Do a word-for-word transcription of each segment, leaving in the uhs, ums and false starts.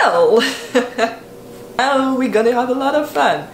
well, now we're gonna have a lot of fun.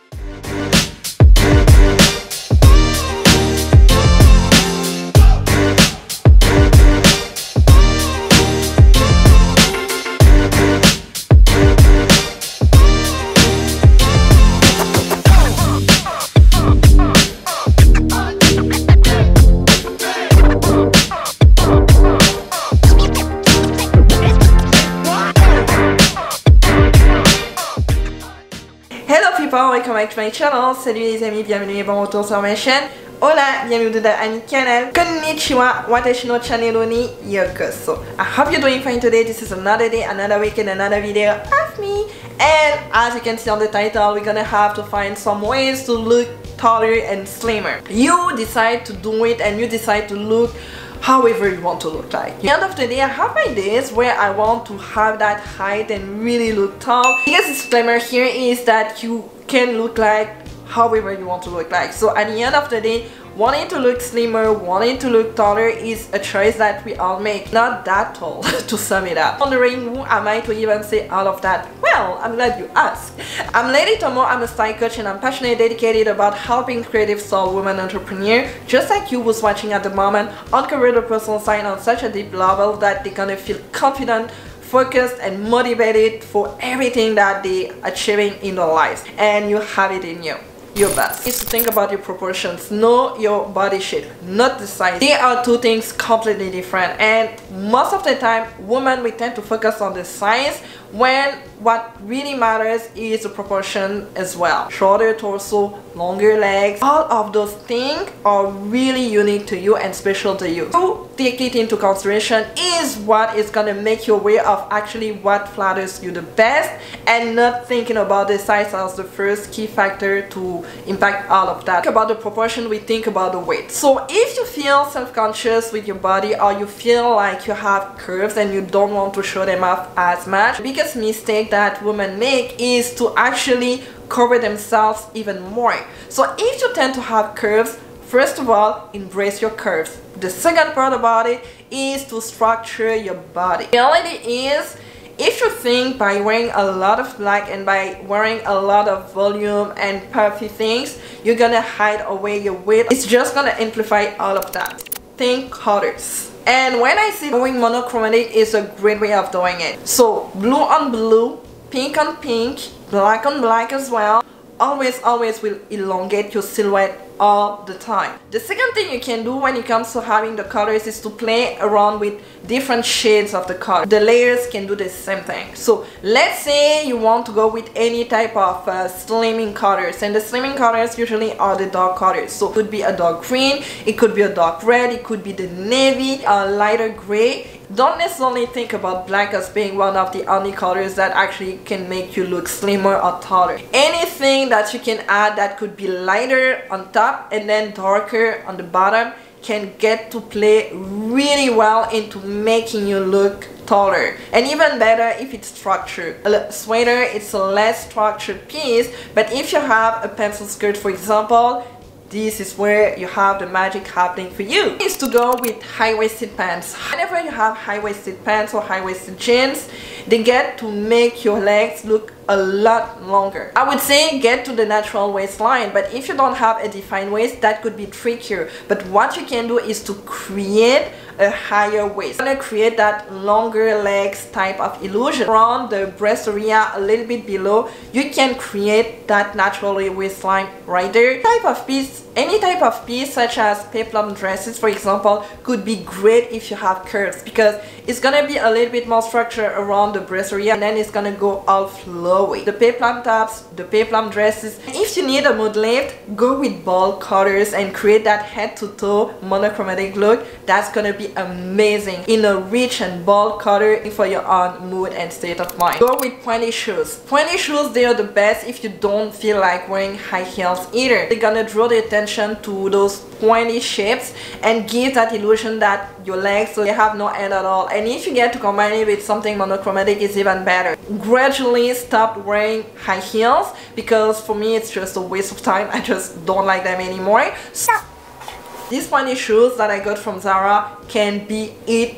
Welcome back to my channel. Salut les amis, bienvenue et bon retour sur ma chaîne. Hola, bienvenue dans mon canal. Konnichiwa, watashi no channel ni yokoso. I hope you're doing fine today. This is another day, another weekend, another video of me. And as you can see on the title, we're gonna have to find some ways to look taller and slimmer. You decide to do it and you decide to look however you want to look like. At the end of the day, I have my days where I want to have that height and really look tall. Because the disclaimer here is that you can look like however you want to look like. So at the end of the day, wanting to look slimmer, wanting to look taller is a choice that we all make. Not that tall, to sum it up. Wondering who am I to even say all of that? Well, I'm glad you asked. I'm Lady Tomo, I'm a style coach and I'm passionately dedicated about helping creative soul women entrepreneurs just like you who's watching at the moment uncover their personal style on such a deep level that they're gonna feel confident, focused and motivated for everything that they are achieving in their lives, and you have it in you. Your best is to think about your proportions, know your body shape, not the size. They are two things completely different, and most of the time women we tend to focus on the size when what really matters is the proportion as well. Shorter torso, longer legs, all of those things are really unique to you and special to you. So take it into consideration is what is gonna make you aware of actually what flatters you the best, and not thinking about the size as the first key factor to impact all of that. Think about the proportion, we think about the weight. So if you feel self-conscious with your body, or you feel like you have curves and you don't want to show them off as much, the biggest mistake that women make is to actually cover themselves even more. So if you tend to have curves, first of all, embrace your curves. The second part about it is to structure your body. The reality is, if you think by wearing a lot of black and by wearing a lot of volume and puffy things, you're gonna hide away your weight, it's just gonna amplify all of that. Think colors. And when I say going monochromatic is a great way of doing it. So blue on blue, pink on pink, black on black as well. Always, always will elongate your silhouette all the time. The second thing you can do when it comes to having the colors is to play around with different shades of the color. The layers can do the same thing. So let's say you want to go with any type of uh, slimming colors, and the slimming colors usually are the dark colors. So it could be a dark green, it could be a dark red, it could be the navy, a lighter gray. Don't necessarily think about black as being one of the only colors that actually can make you look slimmer or taller. Anything that you can add that could be lighter on top and then darker on the bottom can get to play really well into making you look taller. And even better if it's structured. A sweater, it's a less structured piece, but if you have a pencil skirt, for example, this is where you have the magic happening for you. Is to go with high-waisted pants. Whenever you have high-waisted pants or high-waisted jeans, they get to make your legs look a lot longer. I would say get to the natural waistline, but if you don't have a defined waist, that could be trickier. But what you can do is to create a higher waist. You're gonna create that longer legs type of illusion. Around the breast area, a little bit below, you can create that natural waistline right there. Type of piece, any type of piece such as peplum dresses, for example, could be great if you have curves, because it's gonna be a little bit more structure around the breast area and then it's gonna go all flowy. The peplum tops, the peplum dresses. If you need a mood lift, go with bold colors and create that head to toe monochromatic look. That's gonna be amazing in a rich and bold color for your own mood and state of mind. Go with pointy shoes. Pointy shoes, they are the best if you don't feel like wearing high heels either. They're gonna draw the attention to those pointy shapes and give that illusion that your legs, so they have no end at all. And if you get to combine it with something monochromatic, it's even better. Gradually stop wearing high heels, because for me it's just a waste of time. I just don't like them anymore. So these pointy shoes that I got from Zara can be it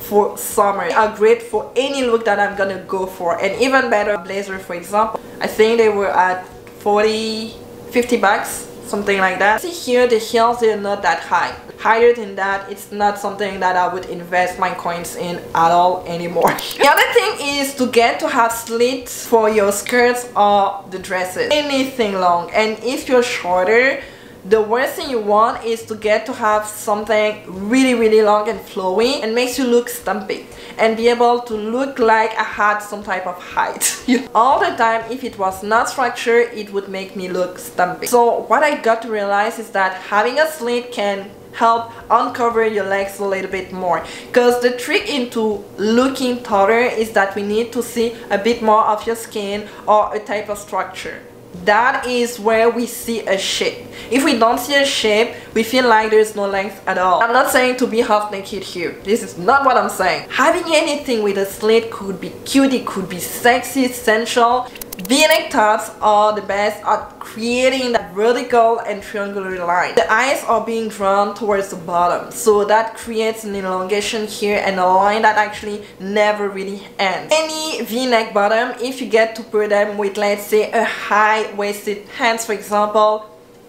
for summer, are great for any look that I'm gonna go for, and even better blazer, for example. I think they were at forty, fifty bucks, something like that. See here, the heels, they're not that high. Higher than that, it's not something that I would invest my coins in at all anymore. The other thing is to get to have slits for your skirts or the dresses, anything long. And if you're shorter, the worst thing you want is to get to have something really really long and flowy and makes you look stumpy and be able to look like I had some type of height. All the time, if it was not structured, it would make me look stumpy. So what I got to realize is that having a slit can help uncover your legs a little bit more, because the trick into looking taller is that we need to see a bit more of your skin or a type of structure. That is where we see a shape. If we don't see a shape, we feel like there's no length at all. I'm not saying to be half naked here. This is not what I'm saying. Having anything with a slit could be cute, it could be sexy, sensual. V-neck tops are the best at creating that vertical and triangular line. The eyes are being drawn towards the bottom, so that creates an elongation here and a line that actually never really ends. Any V-neck bottom, if you get to pair them with, let's say, a high-waisted pants, for example,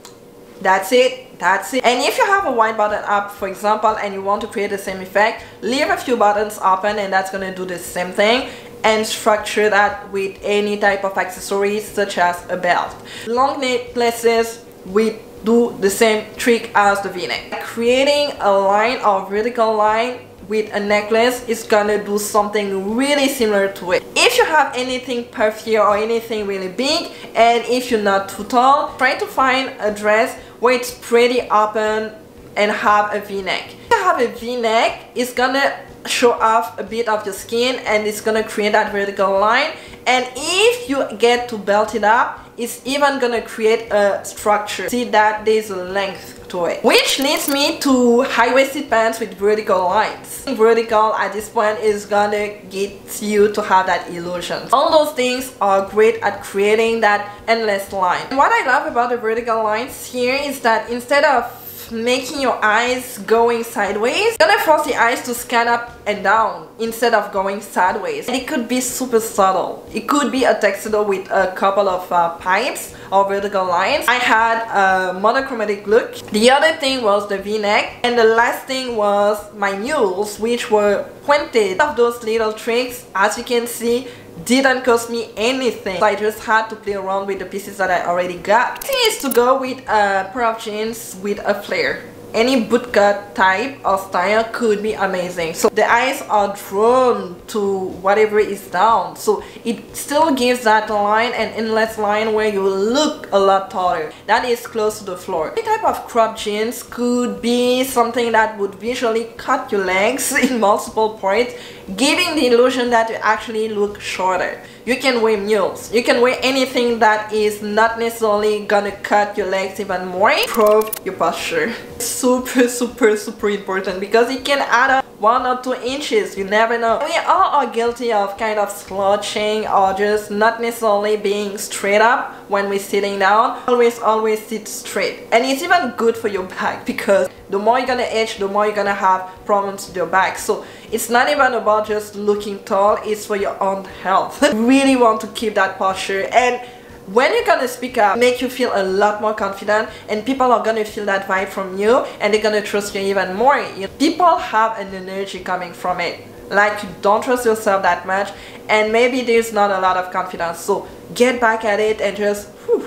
that's it. That's it. And if you have a wide button up, for example, and you want to create the same effect, leave a few buttons open and that's gonna do the same thing, and structure that with any type of accessories such as a belt. Long necklaces, we do the same trick as the V-neck. Creating a line or vertical line with a necklace is gonna do something really similar to it. If you have anything puffier or anything really big, and if you're not too tall, try to find a dress where it's pretty open and have a V-neck. If you have a V-neck, it's gonna show off a bit of your skin and it's gonna create that vertical line, and if you get to belt it up, it's even gonna create a structure. See that there's a length to it, which leads me to high-waisted pants with vertical lines. Vertical at this point is gonna get you to have that illusion. All those things are great at creating that endless line. And what I love about the vertical lines here is that instead of making your eyes going sideways, you're gonna force the eyes to scan up and down instead of going sideways. And it could be super subtle. It could be a tuxedo with a couple of uh, pipes or vertical lines. I had a monochromatic look. The other thing was the V-neck, and the last thing was my mules, which were pointed. Of those little tricks, as you can see, didn't cost me anything, so I just had to play around with the pieces that I already got. The thing is to go with a pair of jeans with a flare. Any bootcut type or style could be amazing. So the eyes are drawn to whatever is down, so it still gives that line, an endless line where you look a lot taller. That is close to the floor. Any type of crop jeans could be something that would visually cut your legs in multiple parts, giving the illusion that you actually look shorter. You can wear mules. You can wear anything that is not necessarily gonna cut your legs even more. Improve your posture. Super, super, super important, because it can add up one or two inches. You never know. We all are guilty of kind of slouching or just not necessarily being straight up when we're sitting down. Always, always sit straight. And it's even good for your back, because the more you're gonna age, the more you're gonna have problems with your back. So it's not even about just looking tall, it's for your own health. Really want to keep that posture, and when you're gonna speak up, make you feel a lot more confident, and people are gonna feel that vibe from you and they're gonna trust you even more. You know, people have an energy coming from it, like you don't trust yourself that much, and maybe there's not a lot of confidence. So get back at it and just whew.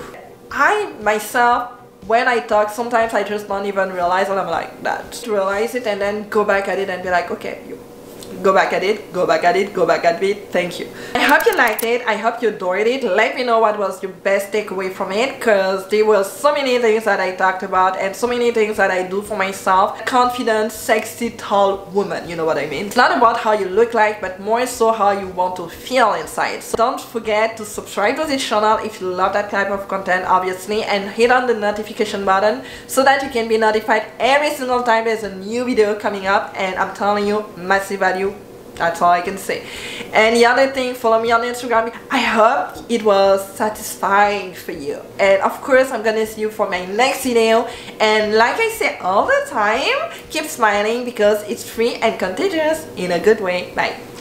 I myself, when I talk, sometimes I just don't even realize, and I'm like that. Realize it and then go back at it and be like, okay, you go back at it, go back at it, go back at it. Thank you. I hope you liked it. I hope you adored it. Let me know what was your best takeaway from it, because there were so many things that I talked about and so many things that I do for myself. Confident, sexy, tall woman, you know what I mean? It's not about how you look like, but more so how you want to feel inside. So don't forget to subscribe to this channel if you love that type of content, obviously, and hit on the notification button so that you can be notified every single time there's a new video coming up. And I'm telling you, massive value That's all I can say. And the other thing, follow me on Instagram. I hope it was satisfying for you. And of course, I'm gonna see you for my next video. And like I say all the time, keep smiling because it's free and contagious in a good way. Bye.